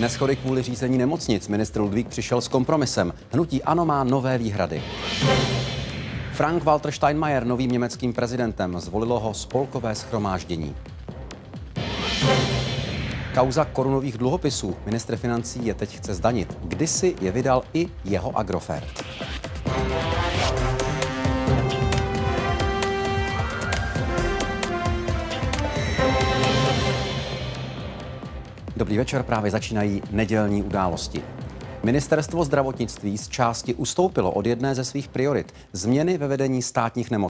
Neshody kvůli řízení nemocnic. Ministr Ludvík přišel s kompromisem. Hnutí ANO má nové výhrady. Frank-Walter Steinmeier novým německým prezidentem. Zvolilo ho spolkové shromáždění. Kauza korunových dluhopisů. Ministr financí je teď chce zdanit. Kdysi je vydal i jeho Agrofert. Dobrý večer, právě začínají nedělní události. Ministerstvo zdravotnictví z části ustoupilo od jedné ze svých priorit – změny ve vedení státních nemocnic.